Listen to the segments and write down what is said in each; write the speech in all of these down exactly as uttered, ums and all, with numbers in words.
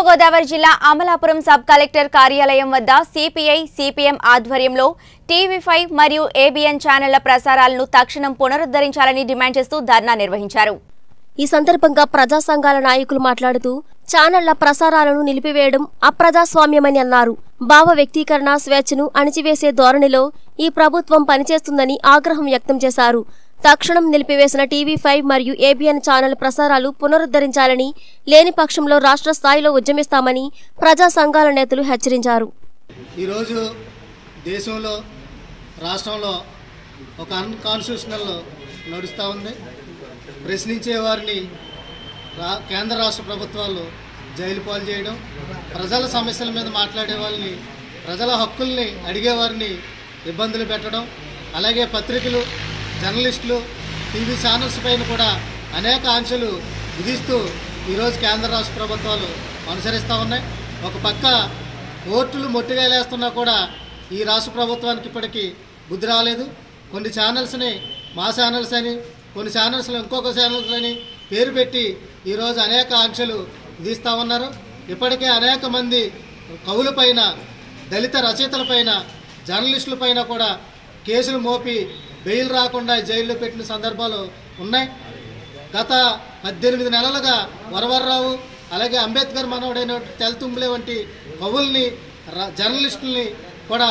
పశ్చిమ గోదావరి జిల్లా Amalapuram sub collector కార్యాలయం వద్ద సిపిఐ సిపిఎం ఆధ్వర్యంలో టీవీ ఫైవ్ మరియు ఏబిఎన్ ఛానళ్ల ప్రసారాలను తక్షణం పునరుద్ధరించాలని డిమాండ్ చేస్తూ ధర్నా నిర్వహించారు। ఈ సందర్భంగా ప్రజా సంఘాల నాయకులు మాట్లాడుతూ ఛానళ్ల ప్రసారాలను నిలిపివేయడం అప్రజాస్వామ్యమని అన్నారు। భావ వ్యక్తీకరణ స్వేచ్ఛను అణిచివేసే ధోరణిలో ఈ ప్రభుత్వం పనిచేస్తుందని ఆగ్రహం వ్యక్తం చేశారు। తక్షణం నిలిపివేసిన టీవీ ఫైవ్ మరియు ఏబిఎన్ ఛానల్ ప్రసారాలు పునరుద్ధరించాలని, లేని పక్షంలో రాష్ట్ర స్థాయిలో ఉద్యమిస్తామని ప్రజా సంఘాల నేతలు హెచ్చరించారు। ఈ రోజు దేశంలో రాష్ట్రంలో ఒక అన్కాన్స్టిట్యూషనల్ నడుస్తూ ఉంది। ప్రశ్నించే వారిని కేంద్ర రాష్ట్ర ప్రభుత్వాలు జైలు పాలు చేయడం, ప్రజల సమస్యల మీద మాట్లాడే వాళ్ళని, ప్రజల హక్కుల్ని అడిగే వారిని ఇబ్బందులు పెట్టడం, అలాగే పత్రికలు, జర్నలిస్టులు, టీవీ ఛానల్స్ పైన కూడా అనేక ఆంక్షలు విధిస్తూ ఈరోజు కేంద్ర రాష్ట్ర ప్రభుత్వాలు అనుసరిస్తూ ఉన్నాయి। ఒక పక్క కోర్టులు మొట్టివేలేస్తున్నా కూడా ఈ రాష్ట్ర ప్రభుత్వానికి ఇప్పటికీ బుద్ధి రాలేదు। కొన్ని ఛానల్స్ని మా ఛానల్స్ అని, కొన్ని ఛానల్స్లో ఇంకొక ఛానల్స్ అని పేరు పెట్టి ఈరోజు అనేక ఆంక్షలు విధిస్తూ ఉన్నారు। ఇప్పటికే అనేక మంది కవులపైన, దళిత రచయితలపైన, జర్నలిస్టులపైన కూడా కేసులు మోపి బెయిల్ రాకుండా జైల్లో పెట్టిన సందర్భాలు ఉన్నాయి। గత పద్దెనిమిది నెలలుగా వరవర్రావు, అలాగే అంబేద్కర్ మనవడైన తెల్తుంబులే వంటి కవుల్ని, జర్నలిస్టుల్ని కూడా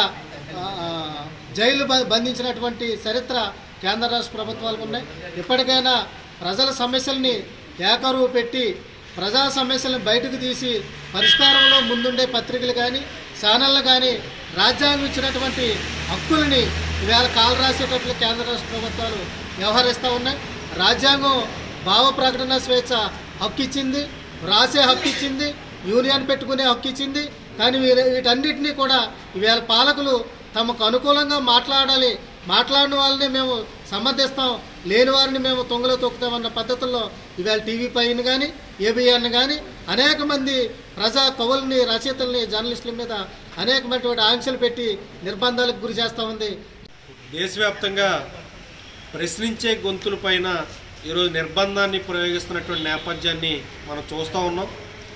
జైలు బంధించినటువంటి చరిత్ర కేంద్ర రాష్ట్ర ప్రభుత్వాలకు ఉన్నాయి। ఇప్పటికైనా ప్రజల సమస్యల్ని ఏకరువు పెట్టి ప్రజా సమస్యలను బయటకు తీసి పరిష్కారంలో ముందుండే పత్రికలు కానీ, ఛానళ్ళు కానీ రాజ్యాంగం ఇచ్చినటువంటి హక్కుల్ని ఇవాళ కాలు రాసేటట్లు కేంద్ర రాష్ట్ర ప్రభుత్వాలు వ్యవహరిస్తూ ఉన్నాయి। రాజ్యాంగం భావ ప్రకటన స్వేచ్ఛ హక్కు ఇచ్చింది, రాసే హక్కు ఇచ్చింది, యూనియన్ పెట్టుకునే హక్కు ఇచ్చింది। కానీ వీటన్నిటినీ కూడా ఇవాళ పాలకులు తమకు అనుకూలంగా మాట్లాడాలి, మాట్లాడిన వాళ్ళని మేము సమర్థిస్తాం, లేని వారిని మేము తొంగలో తొక్కుతామన్న పద్ధతుల్లో ఇవాళ టీవీ పైన కానీ, ఏబిఎన్ కానీ అనేక మంది ప్రజా కవుల్ని, రచయితల్ని, జర్నలిస్టుల మీద అనేకమైనటువంటి ఆంక్షలు పెట్టి నిర్బంధాలకు గురి చేస్తూ ఉంది। దేశవ్యాప్తంగా ప్రశ్నించే గొంతులపైన ఈరోజు నిర్బంధాన్ని ప్రయోగిస్తున్నటువంటి నేపథ్యాన్ని మనం చూస్తూ ఉన్నాం।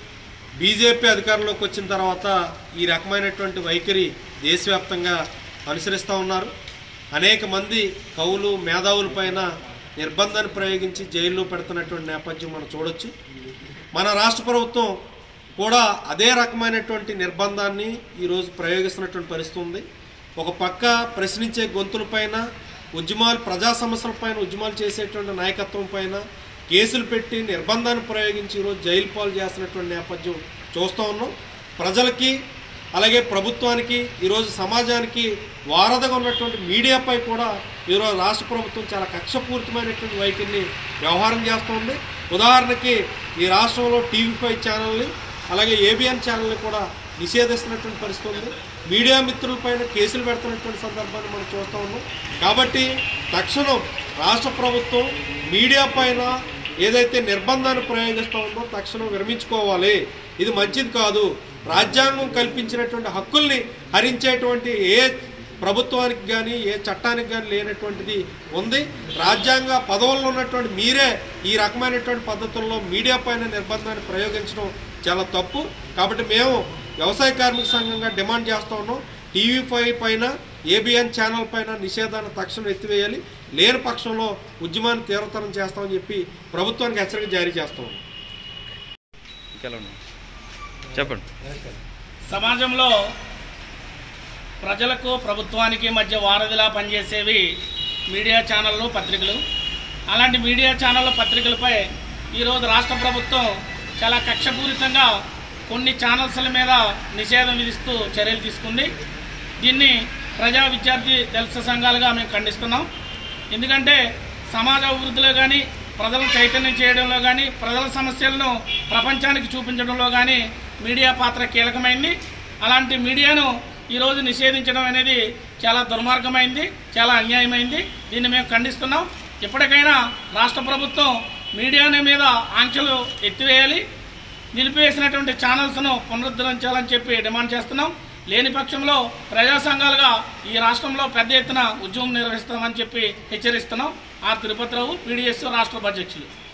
బీజేపీ అధికారంలోకి వచ్చిన తర్వాత ఈ రకమైనటువంటి వైఖరి దేశవ్యాప్తంగా అనుసరిస్తూ ఉన్నారు। అనేక మంది కవులు, మేధావులపైన నిర్బంధాన్ని ప్రయోగించి జైల్లో పెడుతున్నటువంటి నేపథ్యం మనం చూడొచ్చు। మన రాష్ట్ర ప్రభుత్వం కూడా అదే రకమైనటువంటి నిర్బంధాన్ని ఈరోజు ప్రయోగిస్తున్నటువంటి పరిస్థితి ఉంది। ఒక పక్క ప్రశ్నించే గొంతులపైన ఉద్యమాలు, ప్రజా సమస్యలపైన ఉద్యమాలు చేసేటువంటి నాయకత్వం పైన కేసులు పెట్టి నిర్బంధాన్ని ప్రయోగించి ఈరోజు జైలు పాలు చేస్తున్నటువంటి నేపథ్యం చూస్తూ ఉన్నాం। ప్రజలకి అలాగే ప్రభుత్వానికి, ఈరోజు సమాజానికి వారధగా ఉన్నటువంటి మీడియాపై కూడా ఈరోజు రాష్ట్ర ప్రభుత్వం చాలా కక్షపూరితమైనటువంటి వైఖరిని వ్యవహారం చేస్తుంది। ఉదాహరణకి ఈ రాష్ట్రంలో టీవీ ఫైవ్ ఛానల్ని, అలాగే ఏబిఎన్ ఛానల్ని కూడా నిషేధిస్తున్నటువంటి పరిస్థితి ఉంది। మీడియా మిత్రులపైన కేసులు పెడుతున్నటువంటి సందర్భాన్ని మనం చూస్తూ ఉన్నాం। కాబట్టి తక్షణం రాష్ట్ర ప్రభుత్వం మీడియా పైన ఏదైతే నిర్బంధాన్ని ప్రయోగిస్తూ ఉందో తక్షణం విరమించుకోవాలి। ఇది మంచిది కాదు। రాజ్యాంగం కల్పించినటువంటి హక్కుల్ని హరించేటువంటి ఏ ప్రభుత్వానికి కానీ, ఏ చట్టానికి కానీ లేనటువంటిది ఉంది। రాజ్యాంగ పదవుల్లో ఉన్నటువంటి మీరే ఈ రకమైనటువంటి పద్ధతుల్లో మీడియా పైన నిర్బంధాన్ని ప్రయోగించడం చాలా తప్పు। కాబట్టి మేము వ్యవసాయ కార్మిక సంఘంగా డిమాండ్ చేస్తూ ఉన్నాం, టీవీ ఫైవ్ పైన, ఏబిఎన్ ఛానల్ పైన నిషేధాన్ని తక్షణం ఎత్తివేయాలి, లేని పక్షంలో ఉద్యమాన్ని తీవ్రతరం చేస్తామని చెప్పి ప్రభుత్వానికి హెచ్చరిక జారీ చేస్తాం। చెప్పండి। సమాజంలో ప్రజలకు, ప్రభుత్వానికి మధ్య వారధిలా పనిచేసేవి మీడియా ఛానళ్ళు, పత్రికలు। అలాంటి మీడియా ఛానళ్ళ, పత్రికలపై ఈరోజు రాష్ట్ర ప్రభుత్వం చాలా కక్షపూరితంగా కొన్ని ఛానల్స్ల మీద నిషేధం విధిస్తూ చర్యలు తీసుకుంది। దీన్ని ప్రజా విద్యార్థి దళిత సంఘాలుగా మేము ఖండిస్తున్నాం। ఎందుకంటే సమాజ అభివృద్ధిలో కానీ, ప్రజలను చైతన్యం చేయడంలో కానీ, ప్రజల సమస్యలను ప్రపంచానికి చూపించడంలో కానీ మీడియా పాత్ర కీలకమైంది। అలాంటి మీడియాను ఈరోజు నిషేధించడం అనేది చాలా దుర్మార్గమైంది, చాలా అన్యాయమైంది। దీన్ని మేము ఖండిస్తున్నాం। ఇప్పటికైనా రాష్ట్ర ప్రభుత్వం మీడియాని మీద ఆంక్షలు ఎత్తివేయాలి, నిలిపివేసినటువంటి ఛానల్స్ను పునరుద్ధరించాలని చెప్పి డిమాండ్ చేస్తున్నాం। లేని పక్షంలో ప్రజా సంఘాలుగా ఈ రాష్ట్రంలో పెద్ద ఎత్తున ఉద్యమం నిర్వహిస్తామని చెప్పి హెచ్చరిస్తున్నాం। ఆర్ తిరుపతిరావు, పీడీఎస్ రాష్ట్ర అధ్యక్షులు।